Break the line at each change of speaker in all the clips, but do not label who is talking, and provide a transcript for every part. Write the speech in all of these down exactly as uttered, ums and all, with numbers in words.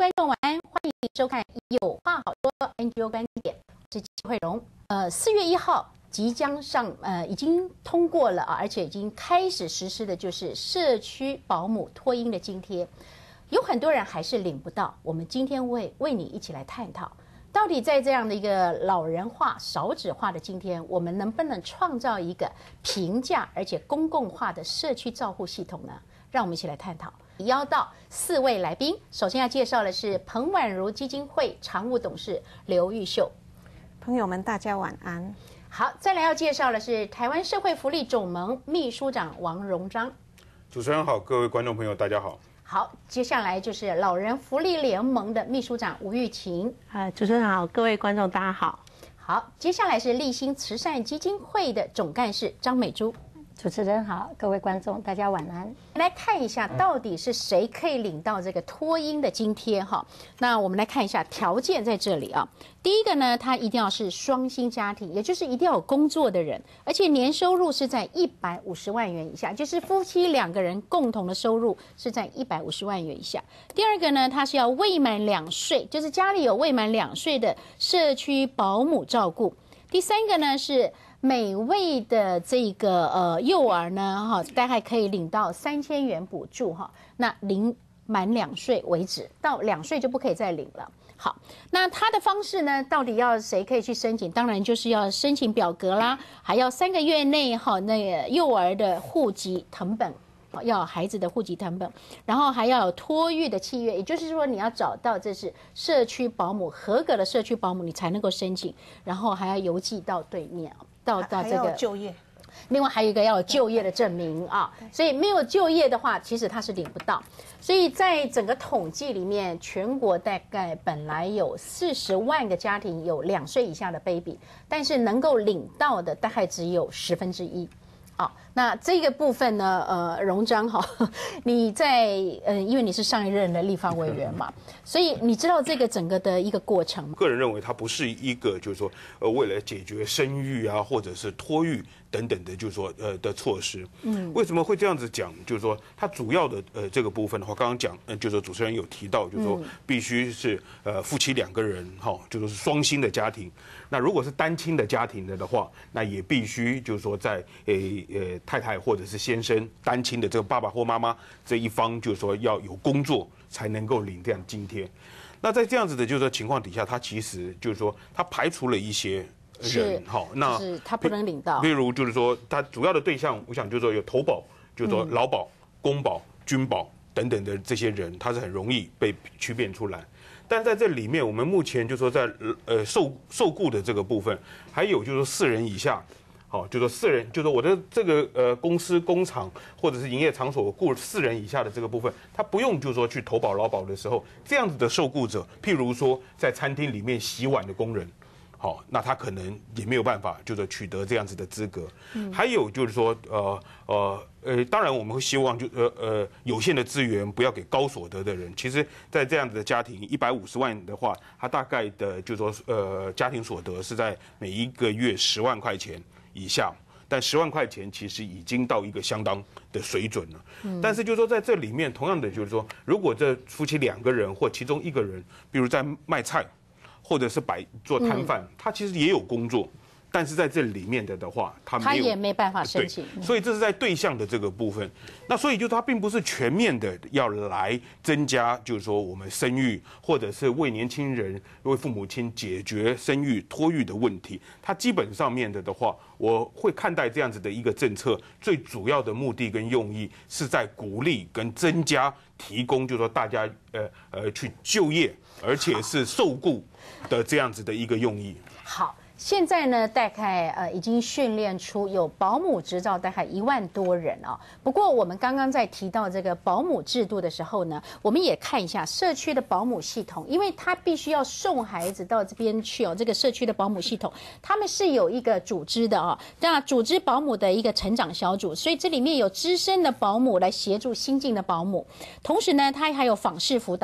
观众晚安，欢迎收看《有话好说》N G O 观点，我是季慧荣。呃，四月一号即将上，呃，已经通过了啊，而且已经开始实施的就是社区保姆托婴的津贴，有很多人还是领不到。我们今天为为你一起来探讨，到底在这样的一个老人化、少子化的今天，我们能不能创造一个平价而且公共化的社区照护系统呢？让我们一起来探讨。邀到四位来宾，首先要介绍的是彭婉如基金会常务董事刘玉秀。
朋友们，大家晚安。
好，再来要介绍的是台湾社会福利总盟秘书长王荣章。
主持人好，各位观众朋友，大家好。
好，接下来就是老人福利联盟的秘书长吴玉琴。
啊，主持人好，各位观众大家好。
好，接下来是立新慈善基金会的总干事张美珠。
主持人好，各位观众大家晚安。
来看一下到底是谁可以领到这个托婴的津贴哈？那我们来看一下条件在这里啊。第一个呢，他一定要是双薪家庭，也就是一定要有工作的人，而且年收入是在一百五十万元以下，就是夫妻两个人共同的收入是在一百五十万元以下。第二个呢，他是要未满两岁，就是家里有未满两岁的社区保姆照顾。第三个呢是每位的这个呃幼儿呢，哈，大概可以领到三千元补助哈。那零满两岁为止，到两岁就不可以再领了。好，那他的方式呢，到底要谁可以去申请？当然就是要申请表格啦，还要三个月内哈那个幼儿的户籍誊本。要有孩子的户籍誊本，然后还要有托育的契约，也就是说你要找到这是社区保姆合格的社区保姆，你才能够申请，然后还要邮寄到对面，到到这个
就业。
另外还有一个要有就业的证明啊，所以没有就业的话，其实他是领不到。所以在整个统计里面，全国大概本来有四十万个家庭有两岁以下的 baby， 但是能够领到的大概只有十分之一。好，那这个部分呢，呃，荣章哈，你在呃，因为你是上一任的立法委员嘛，所以你知道这个整个的一个过程吗？
个人认为它不是一个就是说呃为了解决生育啊或者是托育等等的，就是说呃的措施。嗯，为什么会这样子讲？就是说它主要的呃这个部分的话，刚刚讲，呃，就是说主持人有提到，就是说必须是呃夫妻两个人哈，就是双薪的家庭。那如果是单亲的家庭的的话，那也必须就是说在呃呃太太或者是先生单亲的这个爸爸或妈妈这一方，就是说要有工作才能够领这样津贴。那在这样子的就是说情况底下，他其实就是说他排除了一些人，好，那
是他不能领到。
例如就是说他主要的对象，我想就是说有投保，就是说劳保、公保、军保等等的这些人，他是很容易被区辨出来。但在这里面，我们目前就说在呃受受雇的这个部分，还有就是说四人以下，好，就说四人，就说我的这个呃公司、工厂或者是营业场所雇四人以下的这个部分，他不用就是说去投保劳保的时候，这样子的受雇者，譬如说在餐厅里面洗碗的工人。好，那他可能也没有办法，就是取得这样子的资格。嗯、还有就是说，呃呃呃，当然我们会希望就呃呃有限的资源不要给高所得的人。其实，在这样子的家庭一百五十万的话，他大概的就是说呃家庭所得是在每一个月十万块钱以下。但十万块钱其实已经到一个相当的水准了。嗯、但是就是说在这里面，同样的就是说，如果这夫妻两个人或其中一个人，比如在卖菜。或者是摆做摊贩，他其实也有工作，但是在这里面的的话，他没有，
他也没办法申请。
所以这是在对象的这个部分。那所以就他并不是全面的要来增加，就是说我们生育或者是为年轻人、为父母亲解决生育托育的问题。它基本上面的的话，我会看待这样子的一个政策，最主要的目的跟用意是在鼓励跟增加提供，就是说大家呃呃去就业，而且是受雇的这样子的一个用意。
好。现在呢，大概呃已经训练出有保姆执照大概一万多人啊。不过我们刚刚在提到这个保姆制度的时候呢，我们也看一下社区的保姆系统，因为他必须要送孩子到这边去哦。这个社区的保姆系统，他们是有一个组织的啊，那组织保姆的一个成长小组，所以这里面有资深的保姆来协助新进的保姆，同时呢，他还有访视辅导。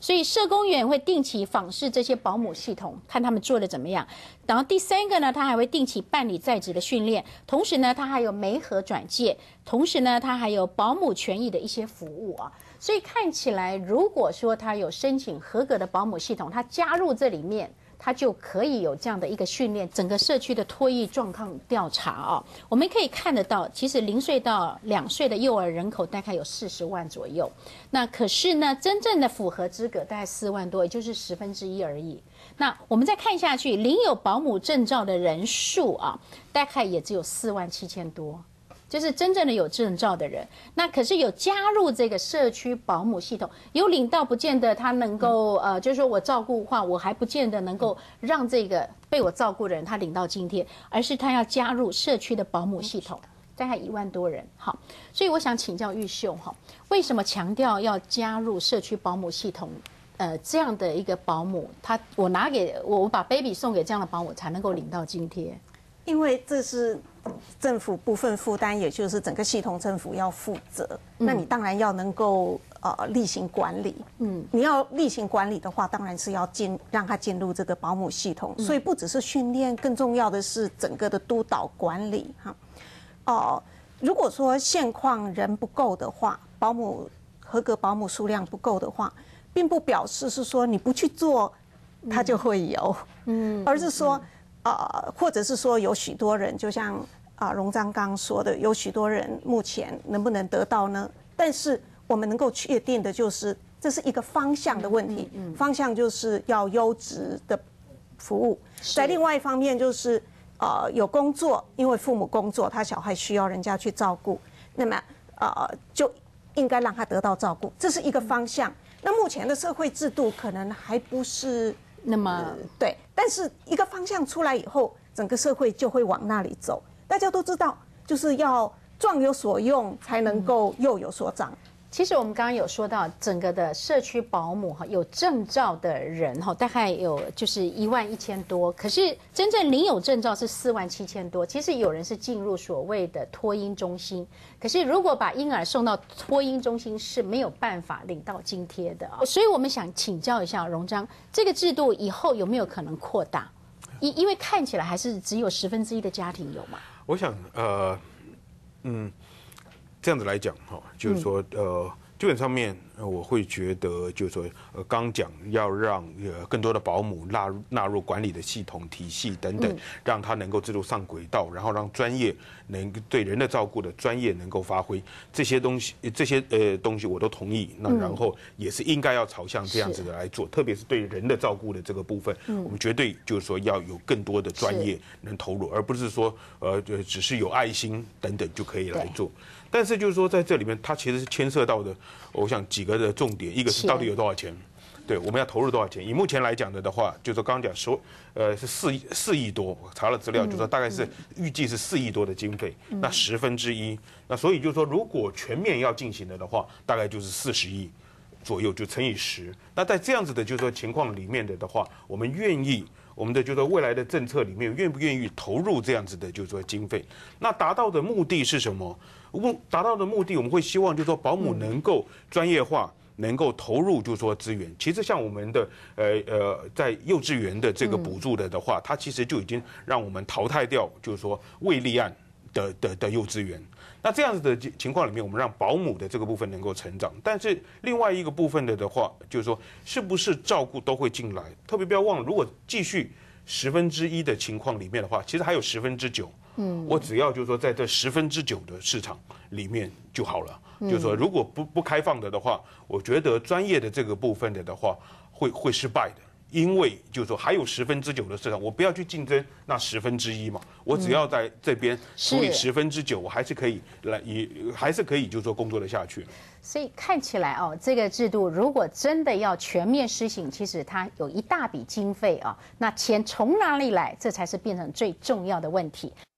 所以社工员会定期访视这些保姆系统，看他们做的怎么样。然后第三个呢，他还会定期办理在职的训练，同时呢，他还有媒合转介，同时呢，他还有保姆权益的一些服务啊。所以看起来，如果说他有申请合格的保姆系统，他加入这里面，他就可以有这样的一个训练。整个社区的托育状况调查啊，我们可以看得到，其实零岁到两岁的幼儿人口大概有四十万左右。那可是呢，真正的符合资格大概四万多，也就是十分之一而已。那我们再看下去，领有保姆证照的人数啊，大概也只有四万七千多。就是真正的有证照的人，那可是有加入这个社区保姆系统，有领到不见得他能够呃，就是说我照顾的话，我还不见得能够让这个被我照顾的人他领到津贴，而是他要加入社区的保姆系统，大概一万多人。好，所以我想请教玉秀哈，为什么强调要加入社区保姆系统？呃，这样的一个保姆，他我拿给我我把 baby 送给这样的保姆，才能够领到津贴。
因为这是政府部分负担，也就是整个系统政府要负责。嗯、那你当然要能够呃例行管理。嗯，你要例行管理的话，当然是要进让他进入这个保姆系统。嗯、所以不只是训练，更重要的是整个的督导管理哈。哦、呃，如果说现况人不够的话，保姆合格保姆数量不够的话，并不表示是说你不去做，他就会有。嗯，而是说。呃，或者是说有许多人，就像啊荣章刚刚说的，有许多人目前能不能得到呢？但是我们能够确定的就是，这是一个方向的问题。嗯嗯嗯、方向就是要优质的服务，在另外一方面就是呃有工作，因为父母工作，他小孩需要人家去照顾，那么呃就应该让他得到照顾，这是一个方向。那目前的社会制度可能还不是。
那么、
呃、对，但是一个方向出来以后，整个社会就会往那里走。大家都知道，就是要壮有所用，才能够幼有所长。
其实我们刚刚有说到，整个的社区保姆哈，有证照的人哈，大概有就是一万一千多，可是真正领有证照是四万七千多。其实有人是进入所谓的托婴中心，可是如果把婴儿送到托婴中心是没有办法领到津贴的啊。所以我们想请教一下荣章，这个制度以后有没有可能扩大？因因为看起来还是只有十分之一的家庭有嘛。
我想呃，嗯。这样子来讲哈，就是说呃，基本上面我会觉得，就是说呃，刚讲要让呃更多的保姆纳入纳入管理的系统体系等等，让他能够制度上轨道，然后让专业能对人的照顾的专业能够发挥这些东西，这些呃东西我都同意。那然后也是应该要朝向这样子的来做，特别是对人的照顾的这个部分，我们绝对就是说要有更多的专业能投入，而不是说呃只是有爱心等等就可以来做。但是就是说，在这里面，它其实是牵涉到的，我想几个的重点，一个是到底有多少钱，对，我们要投入多少钱。以目前来讲的的话，就是刚刚讲说，呃，是四亿四亿多，我查了资料，就是说大概是预计是四亿多的经费，那十分之一，那所以就是说，如果全面要进行的的话，大概就是四十亿左右，就乘以十。那在这样子的就是说情况里面的的话，我们愿意。我们的就是说未来的政策里面愿不愿意投入这样子的就是说经费？那达到的目的是什么？目达到的目的，我们会希望就是说保姆能够专业化，能够投入就是说资源。其实像我们的呃呃在幼稚园的这个补助的的话，它其实就已经让我们淘汰掉就是说未立案的的的幼稚园。那这样子的情况里面，我们让保姆的这个部分能够成长，但是另外一个部分的的话，就是说是不是照顾都会进来？特别不要忘了，如果继续十分之一的情况里面的话，其实还有十分之九。嗯，我只要就是说在这十分之九的市场里面就好了。嗯、就是说如果不不开放的的话，我觉得专业的这个部分的的话会会失败的。因为就是说还有十分之九的市场，我不要去竞争那十分之一嘛，我只要在这边处理十分之九，我还是可以来，也还是可以就是说工作的下去。
所以看起来哦，这个制度如果真的要全面施行，其实它有一大笔经费啊，那钱从哪里来，这才是变成最重要的问题。